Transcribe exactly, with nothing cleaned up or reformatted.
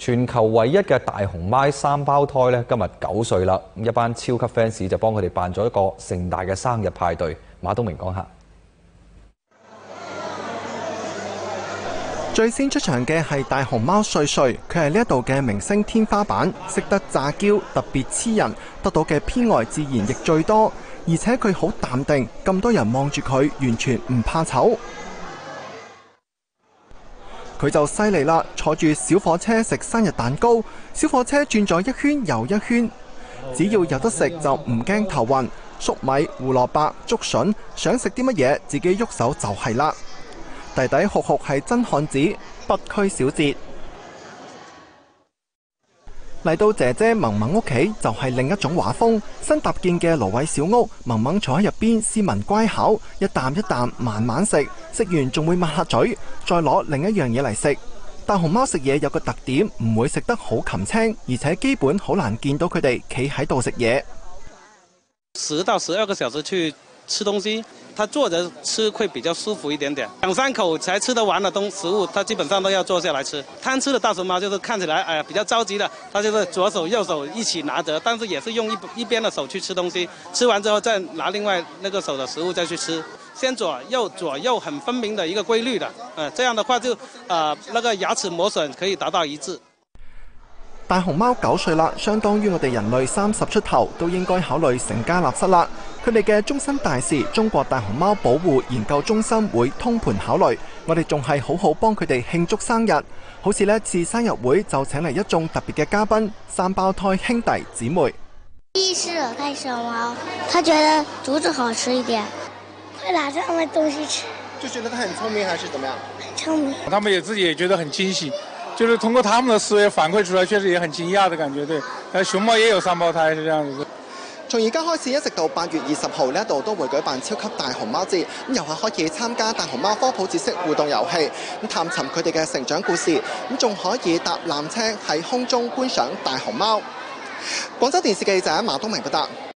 全球唯一嘅大熊貓三胞胎咧，今日九歲啦！咁一班超級 fans 就幫佢哋辦咗一個盛大嘅生日派對。馬東明講下。 最先出場嘅係大熊貓瑞瑞，佢係呢一度嘅明星天花板，識得詐嬌，特別黐人，得到嘅偏愛自然亦最多。而且佢好淡定，咁多人望住佢，完全唔怕醜。佢就犀利啦，坐住小火車食生日蛋糕，小火車轉咗一圈又一圈，只要有得食就唔驚頭暈。粟米、胡蘿蔔、竹筍，想食啲乜嘢自己喐手就係啦。弟弟酷酷係真漢子，不拘小節。嚟到姐姐萌萌屋企就係另一種畫風，新搭建嘅蘆葦小屋，萌萌坐喺入邊斯文乖巧，一啖一啖慢慢食，食完仲會抹下嘴，再攞另一樣嘢嚟食。大熊貓食嘢有個特點，唔會食得好擒青，而且基本好難見到佢哋企喺度食嘢。 十到十二個小時去吃東西，他坐着吃會比較舒服一點點，兩三口才吃得完的東食物，他基本上都要坐下來吃。貪吃的大熊貓就是看起來哎呀比較着急的，他就是左手右手一起拿着，但是也是用一一邊的手去吃東西，吃完之後再拿另外那個手的食物再去吃，先左右左右很分明的一個規律的，呃，這樣的話就呃那個牙齒磨損可以達到一致。 大熊貓九歲啦，相當於我哋人類三十出頭，都應該考慮成家立室啦。佢哋嘅終身大事，中國大熊貓保護研究中心會通盤考慮。我哋仲係好好幫佢哋慶祝生日，好似呢次生日會就請嚟一眾特別嘅嘉賓，三胞胎兄弟姊妹。 第一是我看小貓，他覺得竹子好吃一點，會拿這樣的東西吃。 就覺得他很聰明，還是怎麼樣？ 很聰明。 他們也自己也覺得很驚喜。就是通過他們的思維反饋出來，確實也很驚訝的感覺。對，呃，熊貓也有三胞胎，是這樣子。 從而家開始一直到八月二十號呢一度都會舉辦超級大熊貓節，咁遊客可以參加大熊貓科普知識互動遊戲，咁探尋佢哋嘅成長故事，咁仲可以搭纜車喺空中觀賞大熊貓。廣州電視記者馬東明報道。